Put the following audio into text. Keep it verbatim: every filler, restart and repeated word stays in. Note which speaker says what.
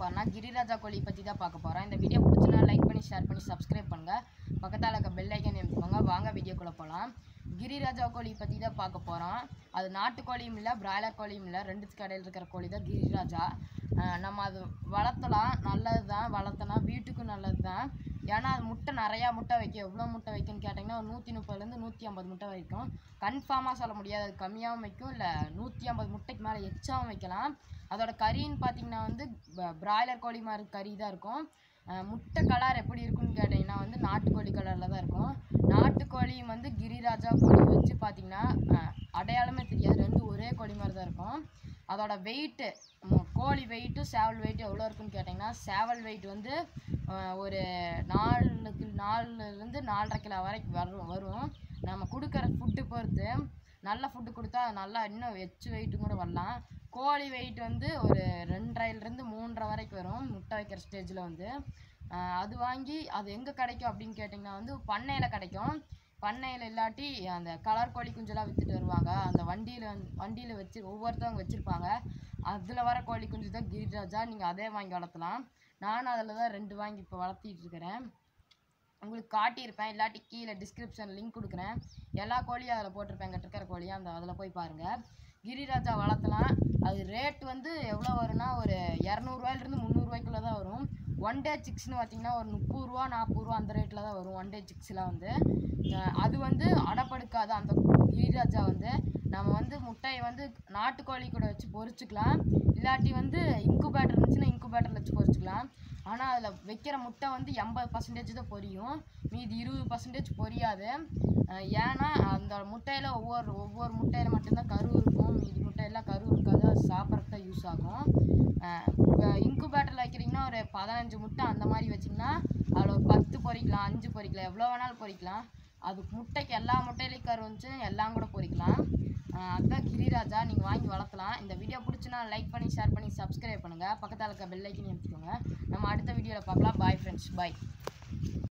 Speaker 1: போறோம்னா கிரிராஜா கோழி பத்தி தான் பார்க்க போறோம். இந்த வீடியோ பிடிச்சினா லைக் பண்ணி ஷேர் பண்ணி சப்ஸ்கிரைப் பண்ணுங்க. பக்கத்தால இருக்க பெல் ஐகானை அமுக்குங்க. வாங்க வீடியோக்குள்ள போலாம். கிரிராஜா கோழி பத்தி தான் பார்க்க போறோம். அது நாட்டு கோழியும் இல்ல, பிராய்லர் கோழியும் இல்ல, ரெண்டுத்துக்கு இடையில இருக்கிற கோழி தான் கிரிராஜா. நம்ம அது வளர்த்தலாம், நல்லது தான். வளர்த்தனா வீட்டுக்கும் நல்லது தான். ஏன்னா அது முட்டை நிறையா முட்டை வைக்கும். எவ்வளோ முட்டை வைக்கும்னு கேட்டிங்கன்னா ஒரு நூற்றி முப்பதுலேருந்து நூற்றி ஐம்பது முட்டை வைக்கும். கன்ஃபார்மாக சொல்ல முடியாது, அது கம்மியாகவும் வைக்கும், இல்லை நூற்றி ஐம்பது முட்டைக்கு மேலே எச்சாவும் வைக்கலாம். அதோட கறின்னு பார்த்தீங்கன்னா வந்து பிராய்லர் கோழி மாதிரி கறி தான் இருக்கும். முட்டை கலர் எப்படி இருக்குன்னு கேட்டிங்கன்னா வந்து நாட்டுக்கோழி கலரில் தான் இருக்கும். நாட்டுக்கோழியும் வந்து கிரிராஜா கோழி வச்சு பார்த்தீங்கன்னா அடையாளமே தெரியாது, ரெண்டும் ஒரே கோழி மாதிரி தான் இருக்கும். அதோட வெயிட்டு, கோழி வெயிட்டு சேவல் வெயிட்டு எவ்வளோ இருக்குன்னு கேட்டிங்கன்னா சேவல் வெயிட் வந்து ஒரு நாலுக்கு நாலுலேருந்து நாலரை கிலோ வரைக்கும் வரும் வரும் நம்ம கொடுக்குற ஃபுட்டு பொறுத்து. நல்ல ஃபுட்டு கொடுத்தா நல்லா இன்னும் எச்சு வெயிட்டும் கூட வரலாம். கோழி வெயிட் வந்து ஒரு ரெண்டரைலேருந்து மூன்றரை வரைக்கும் வரும் முட்டை வைக்கிற ஸ்டேஜில் வந்து. அது வாங்கி அது எங்கே கிடைக்கும் அப்படின்னு கேட்டிங்கன்னா வந்து பண்ணையில் கிடைக்கும். பண்ணையில் இல்லாட்டி அந்த கலர் கோழி குஞ்செல்லாம் விற்றுட்டு வருவாங்க. அந்த வண்டியில் வண்டியில் வச்சு ஒவ்வொருத்தவங்க வச்சுருப்பாங்க. அதில் வர கோழி குஞ்சு தான் கிரிராஜா. நீங்கள் அதே வாங்கி வளர்த்தலாம். நானும் அதில் தான் ரெண்டு வாங்கி இப்போ வளர்த்திட்டு இருக்கிறேன். உங்களுக்கு காட்டியிருப்பேன், இல்லாட்டி கீழே டிஸ்கிரிப்ஷன் லிங்க் கொடுக்குறேன். எல்லா கோழியும் அதில் போட்டிருப்பேன், எங்கிட்ட இருக்கிற கோழியும் அந்த அதில் போய் பாருங்கள். கிரிராஜா வளர்த்தலாம். அது ரேட் வந்து எவ்வளோ வரும்னா ஒரு இரநூறுவாயிலிருந்து முந்நூறுவாய்க்குள்ளே தான் வரும். ஒன் டே சிக்ஸ்னு பார்த்தீங்கன்னா ஒரு முப்பது ரூபா நாற்பது ரூபா அந்த ரேட்டில் தான் வரும் ஒன் டே சிக்ஸ்லாம் வந்து. அது வந்து அடப்படுக்காது. அந்த கிரிராஜா வந்து நம்ம வந்து முட்டையை வந்து நாட்டுக்கோழி கூட வச்சு பொரிச்சுக்கலாம், இல்லாட்டி வந்து இன்குபேட்டர் இருந்துச்சுன்னா இன்குபேட்டரில் வச்சு பொரிச்சுக்கலாம். ஆனால் அதில் வைக்கிற முட்டை வந்து எண்பது பர்சன்டேஜ் தான் பொரியும், மீதி இருபது பர்சன்டேஜ் பொரியாது. ஏன்னா அந்த முட்டையில் ஒவ்வொரு ஒவ்வொரு முட்டையில் மட்டும்தான் கரு இருக்கும், மீதி முட்டையெல்லாம் கரு இருக்காது. அது சாப்பிட்றதுக்கு தான் யூஸ் ஆகும். இன்குபேட்டரில் வைக்கிறீங்கன்னா ஒரு பதினஞ்சு முட்டை அந்த மாதிரி வச்சிங்கன்னா அதில் ஒரு பத்து பொரிக்கலாம், அஞ்சு பொரிக்கலாம், எவ்வளோ வேணாலும் பொரிக்கலாம். அது முட்டைக்கு எல்லா முட்டையிலையும் கரு வந்துச்சு எல்லாம் கூட பொரிக்கலாம். அதுதான் கிரிராஜா, நீங்கள் வாங்கி வளர்த்தலாம். இந்த வீடியோ பிடிச்சினா லைக் பண்ணி ஷேர் பண்ணி சப்ஸ்கிரைப் பண்ணுங்கள். பக்கத்தில் இருக்க பெல் ஐக்கனையும் அமுத்திக்கோங்க. நம்ம அடுத்த வீடியோவில் பார்க்கலாம். பாய் ஃப்ரெண்ட்ஸ், பாய்.